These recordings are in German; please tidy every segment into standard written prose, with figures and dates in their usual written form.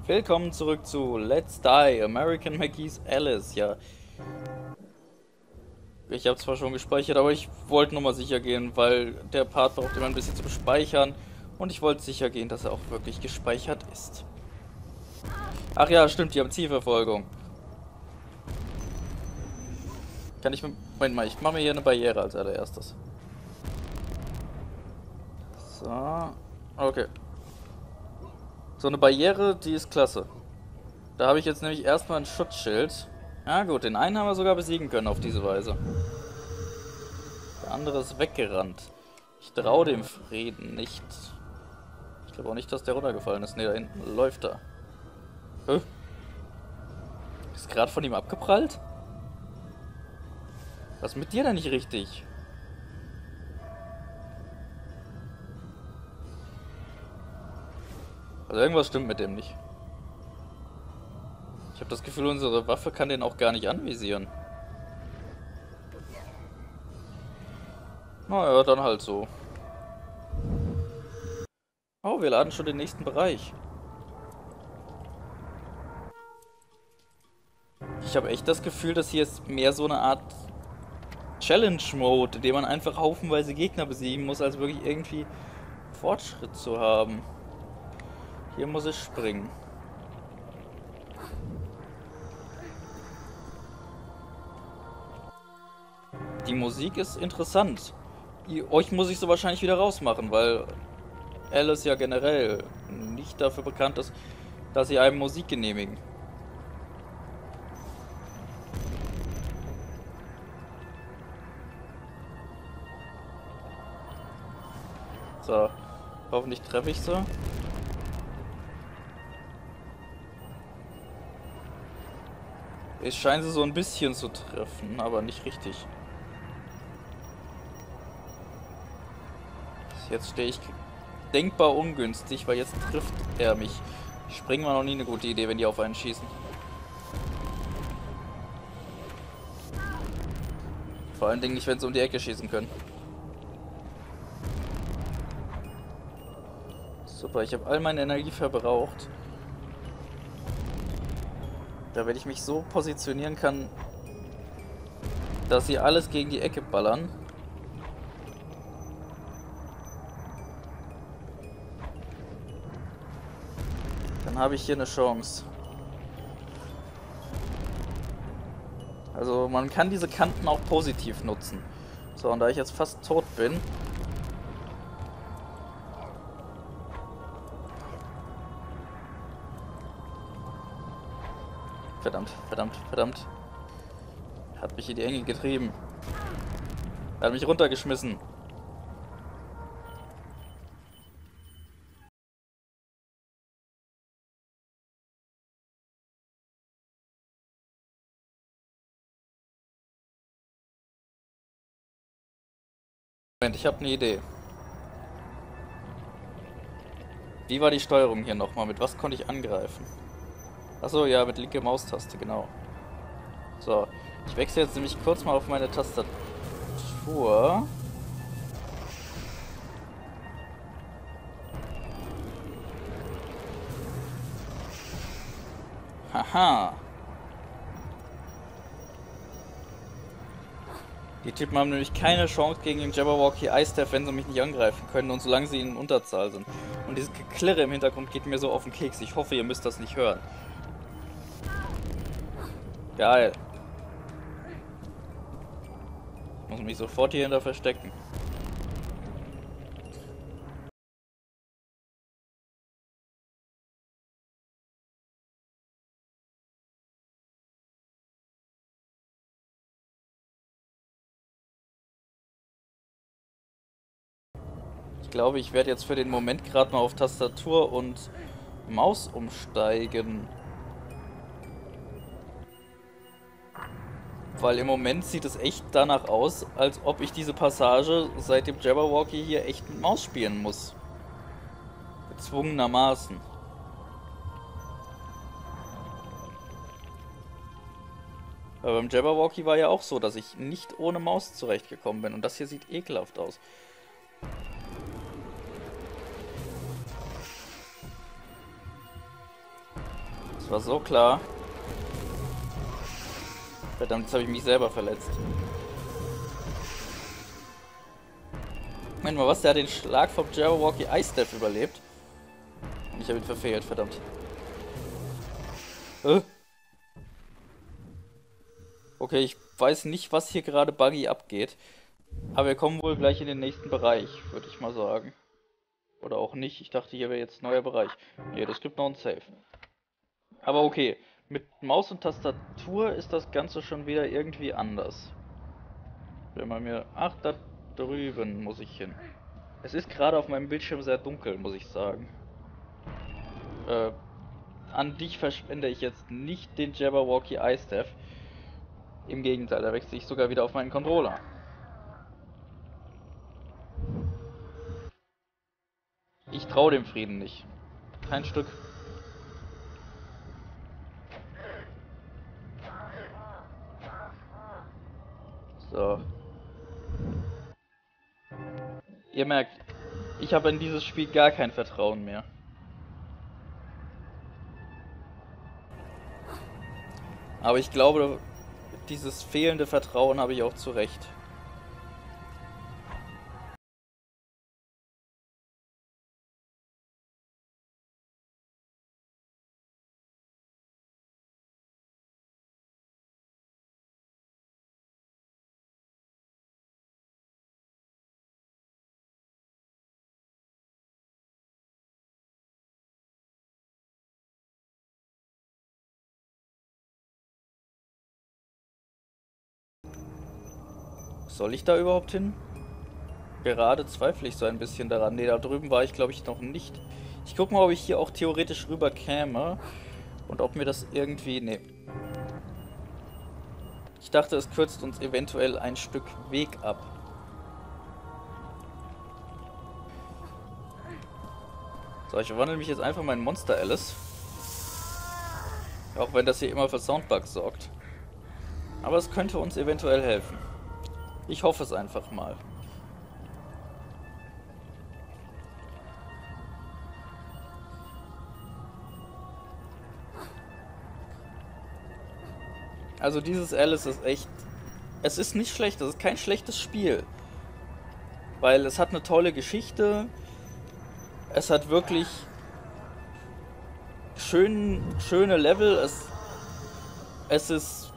Willkommen zurück zu Let's Die, American McGee's Alice. Ja, ich habe zwar schon gespeichert, aber ich wollte nur mal sicher gehen, weil der Part braucht immer ein bisschen zum Speichern und ich wollte sicher gehen, dass er auch wirklich gespeichert ist. Ach ja, stimmt, die haben Zielverfolgung. Kann ich... Moment mal, ich mache mir hier eine Barriere als allererstes. So, okay. So eine Barriere, die ist klasse. Da habe ich jetzt nämlich erstmal ein Schutzschild. Ja gut, den einen haben wir sogar besiegen können auf diese Weise. Der andere ist weggerannt. Ich traue dem Frieden nicht. Ich glaube auch nicht, dass der runtergefallen ist. Ne, da hinten läuft er. Hä? Ist gerade von ihm abgeprallt? Was ist mit dir denn nicht richtig? Also irgendwas stimmt mit dem nicht. Ich habe das Gefühl, unsere Waffe kann den auch gar nicht anvisieren. Naja, dann halt so. Oh, wir laden schon den nächsten Bereich. Ich habe echt das Gefühl, dass hier ist mehr so eine Art Challenge-Mode, in dem man einfach haufenweise Gegner besiegen muss, als wirklich irgendwie Fortschritt zu haben. Hier muss ich springen. Die Musik ist interessant. Euch muss ich so wahrscheinlich wieder rausmachen, weil Alice ja generell nicht dafür bekannt ist, dass sie einem Musik genehmigen. So, hoffentlich treffe ich sie. Ich scheine sie so ein bisschen zu treffen, aber nicht richtig. Jetzt stehe ich denkbar ungünstig, weil jetzt trifft er mich. Springen war noch nie eine gute Idee, wenn die auf einen schießen. Vor allen Dingen nicht, wenn sie um die Ecke schießen können. Super, ich habe all meine Energie verbraucht. Da werde ich mich so positionieren kann, dass sie alles gegen die Ecke ballern. Dann habe ich hier eine Chance. Also man kann diese Kanten auch positiv nutzen. So, und da ich jetzt fast tot bin... Verdammt, verdammt, verdammt. Hat mich in die Enge getrieben. Er hat mich runtergeschmissen. Moment, ich habe eine Idee. Wie war die Steuerung hier nochmal? Mit was konnte ich angreifen? Achso, ja, mit linker Maustaste, genau. So, ich wechsle jetzt nämlich kurz mal auf meine Tastatur. Haha. Die Typen haben nämlich keine Chance gegen den Jabberwocky Ice-Staff, wenn sie mich nicht angreifen können und solange sie in Unterzahl sind. Und dieses Geklirre im Hintergrund geht mir so auf den Keks. Ich hoffe, ihr müsst das nicht hören. Geil. Ich muss mich sofort hier hinter verstecken. Ich glaube, ich werde jetzt für den Moment gerade mal auf Tastatur und Maus umsteigen. Weil im Moment sieht es echt danach aus, als ob ich diese Passage seit dem Jabberwocky hier echt mit Maus spielen muss. Gezwungenermaßen. Aber beim Jabberwocky war ja auch so, dass ich nicht ohne Maus zurechtgekommen bin. Und das hier sieht ekelhaft aus. Das war so klar. Verdammt, jetzt habe ich mich selber verletzt. Moment mal, was? Der hat den Schlag vom Jabberwocky Ice Death überlebt. Und ich habe ihn verfehlt, verdammt. Okay, ich weiß nicht, was hier gerade buggy abgeht. Aber wir kommen wohl gleich in den nächsten Bereich, würde ich mal sagen. Oder auch nicht. Ich dachte, hier wäre jetzt ein neuer Bereich. Nee, das gibt noch ein Save. Aber okay, mit Maus und Tastatur ist das Ganze schon wieder irgendwie anders. Wenn man mir... Ach, da drüben muss ich hin. Es ist gerade auf meinem Bildschirm sehr dunkel, muss ich sagen. An dich verschwende ich jetzt nicht den Jabberwocky Ice Death. Im Gegenteil, da wechsle ich sogar wieder auf meinen Controller. Ich traue dem Frieden nicht. Kein Stück. So. Ihr merkt, ich habe in dieses Spiel gar kein Vertrauen mehr. Aber ich glaube, dieses fehlende Vertrauen habe ich auch zu Recht. Soll ich da überhaupt hin? Gerade zweifle ich so ein bisschen daran. Ne, da drüben war ich glaube ich noch nicht. Ich guck mal, ob ich hier auch theoretisch rüber käme. Und ob mir das irgendwie... Ne. Ich dachte, es kürzt uns eventuell ein Stück Weg ab. So, ich verwandle mich jetzt einfach mal in Monster Alice. Auch wenn das hier immer für Soundbugs sorgt. Aber es könnte uns eventuell helfen. Ich hoffe es einfach mal. Also dieses Alice ist echt... Es ist nicht schlecht, es ist kein schlechtes Spiel. Weil es hat eine tolle Geschichte. Es hat wirklich schöne Level. Es ist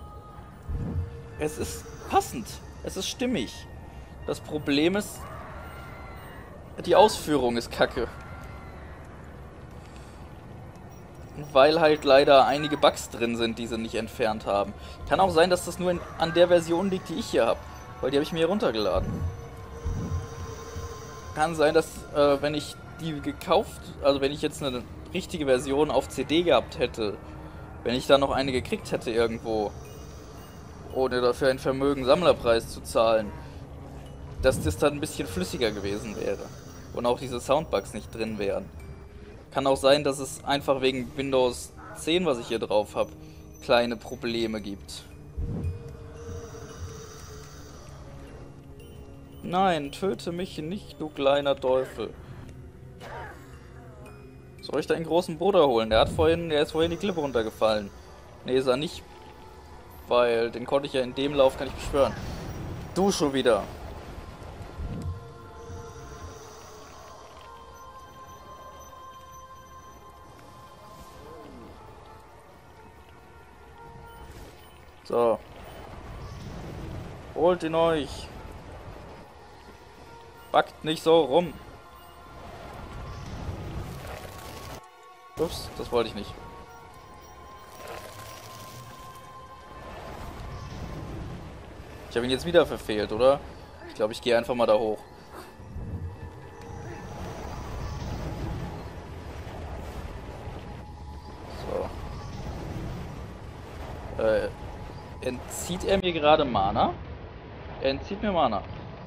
passend. Es ist stimmig. Das Problem ist, die Ausführung ist kacke. Weil halt leider einige Bugs drin sind, die sie nicht entfernt haben. Kann auch sein, dass das nur an der Version liegt, die ich hier habe. Weil die habe ich mir heruntergeladen. Kann sein, dass wenn ich die gekauft, also wenn ich jetzt eine richtige Version auf CD gehabt hätte, wenn ich da noch eine gekriegt hätte irgendwo, ohne dafür einen Vermögen Sammlerpreis zu zahlen, dass das dann ein bisschen flüssiger gewesen wäre. Und auch diese Soundbugs nicht drin wären. Kann auch sein, dass es einfach wegen Windows 10, was ich hier drauf habe, kleine Probleme gibt. Nein, töte mich nicht, du kleiner Teufel. Soll ich deinen großen Bruder holen? Der ist vorhin die Klippe runtergefallen. Nee, ist er nicht. Weil den konnte ich ja in dem Lauf gar nicht beschwören. Du schon wieder. So. Holt ihn euch. Backt nicht so rum. Ups, das wollte ich nicht. Ich habe ihn jetzt wieder verfehlt, oder? Ich glaube, ich gehe einfach mal da hoch. So. Entzieht er mir gerade Mana? Er entzieht mir Mana.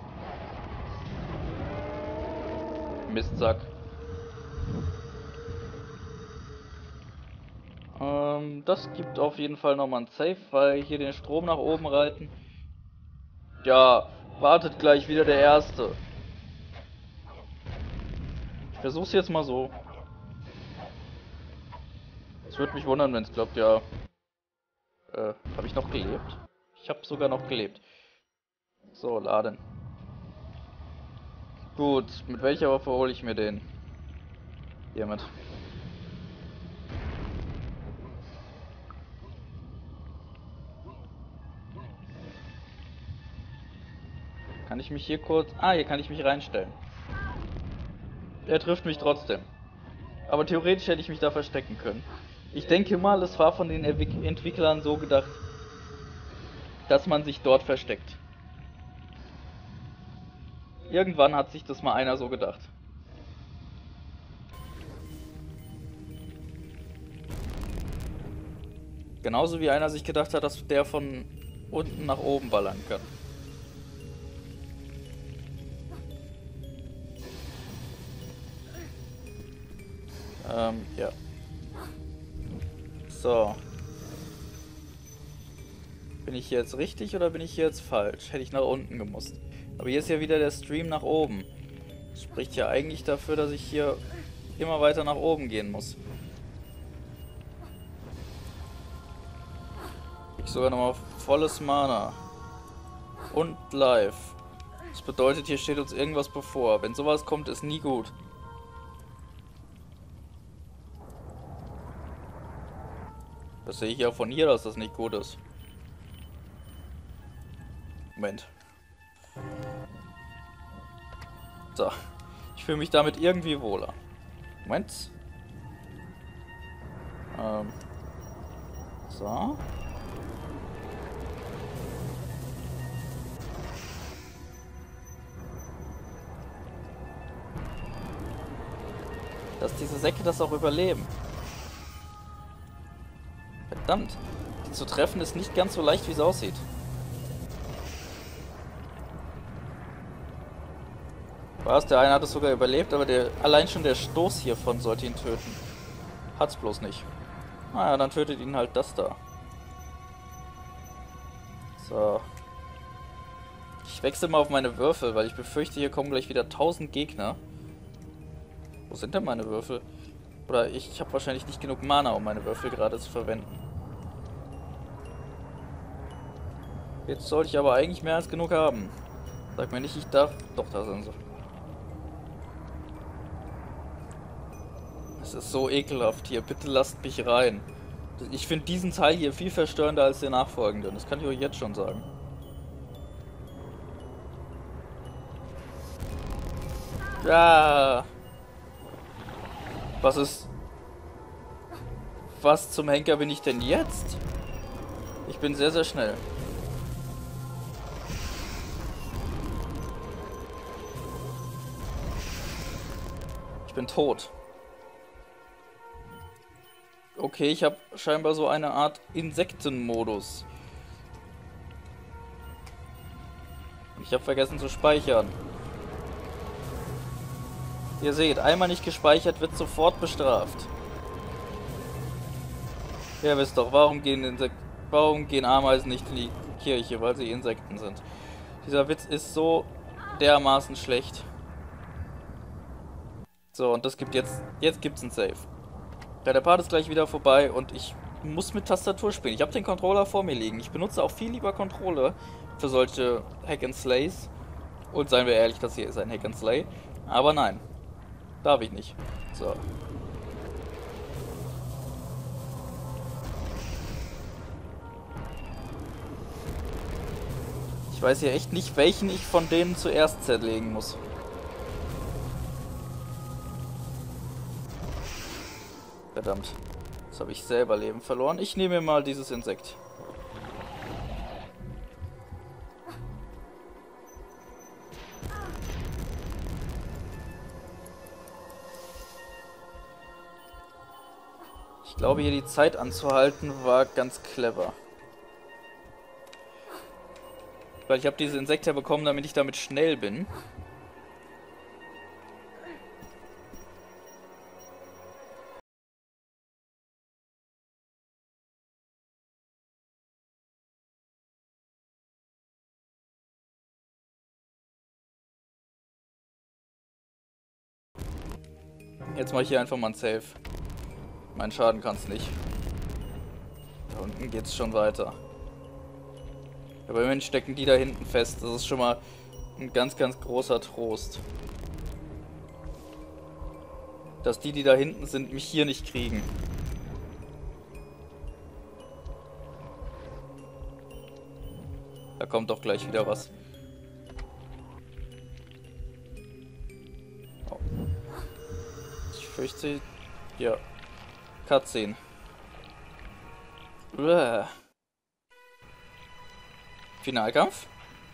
Mistsack. Das gibt auf jeden Fall nochmal ein Save, weil hier den Strom nach oben reiten. Ja, wartet gleich wieder der Erste. Ich versuch's jetzt mal so. Es würde mich wundern, wenn es glaubt, ja. Habe ich noch gelebt? Ich habe sogar noch gelebt. So, laden. Gut, mit welcher Waffe hole ich mir den? Hiermit. Kann ich mich hier kurz... Ah, hier kann ich mich reinstellen. Er trifft mich trotzdem. Aber theoretisch hätte ich mich da verstecken können. Ich denke mal, es war von den Entwicklern so gedacht, dass man sich dort versteckt. Irgendwann hat sich das mal einer so gedacht. Genauso wie einer sich gedacht hat, dass der von unten nach oben ballern kann. Ja. So. Bin ich hier jetzt richtig oder bin ich hier jetzt falsch? Hätte ich nach unten gemusst. Aber hier ist ja wieder der Stream nach oben. Das spricht ja eigentlich dafür, dass ich hier immer weiter nach oben gehen muss. Ich sogar nochmal volles Mana. Und live. Das bedeutet, hier steht uns irgendwas bevor. Wenn sowas kommt, ist nie gut. Das sehe ich ja von hier, dass das nicht gut ist. Moment. So. Ich fühle mich damit irgendwie wohler. Moment. So. Dass diese Säcke das auch überleben. Verdammt. Die zu treffen ist nicht ganz so leicht, wie es aussieht. Was? Der eine hat es sogar überlebt, aber allein schon der Stoß hiervon sollte ihn töten. Hat's bloß nicht. Naja, dann tötet ihn halt das da. So. Ich wechsle mal auf meine Würfel, weil ich befürchte, hier kommen gleich wieder 1000 Gegner. Wo sind denn meine Würfel? Oder ich habe wahrscheinlich nicht genug Mana, um meine Würfel gerade zu verwenden. Jetzt sollte ich aber eigentlich mehr als genug haben. Sag mir nicht, ich darf... Doch, da sind sie. Es ist so ekelhaft hier. Bitte lasst mich rein. Ich finde diesen Teil hier viel verstörender als den nachfolgenden. Das kann ich euch jetzt schon sagen. Ja. Was ist... Was zum Henker bin ich denn jetzt? Ich bin sehr, sehr schnell. Ich bin tot. Okay, ich habe scheinbar so eine Art Insektenmodus. Ich habe vergessen zu speichern. Ihr seht, einmal nicht gespeichert wird sofort bestraft. Ihr wisst doch, warum gehen Ameisen nicht in die Kirche, weil sie Insekten sind. Dieser Witz ist so dermaßen schlecht. So, und das gibt jetzt gibt's ein Save. Ja, der Part ist gleich wieder vorbei und ich muss mit Tastatur spielen. Ich habe den Controller vor mir liegen. Ich benutze auch viel lieber Controller für solche Hack-and-Slays. Und seien wir ehrlich, das hier ist ein Hack-and-Slay. Aber nein, darf ich nicht. So. Ich weiß hier echt nicht, welchen ich von denen zuerst zerlegen muss. Verdammt. Jetzt habe ich selber Leben verloren. Ich nehme mir mal dieses Insekt. Ich glaube, hier die Zeit anzuhalten war ganz clever. Weil ich habe diese Insekte bekommen, damit ich damit schnell bin. Jetzt mache ich hier einfach mal ein Save. Mein Schaden kann es nicht. Da unten geht's schon weiter. Aber immerhin stecken die da hinten fest. Das ist schon mal ein ganz, ganz großer Trost. Dass die da hinten sind, mich hier nicht kriegen. Da kommt doch gleich wieder was. Oh. Ich fürchte... Ja. Cutscene. Uah. Finalkampf?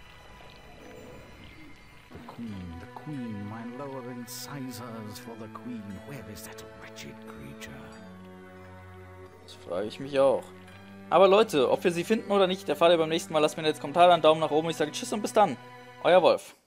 The Queen, my lower incisors for the Queen. Where is that wretched creature? Das frage ich mich auch. Aber Leute, ob wir sie finden oder nicht, erfahrt ihr beim nächsten Mal. Lasst mir jetzt Kommentare, einen Daumen nach oben. Ich sage Tschüss und bis dann. Euer Wolf.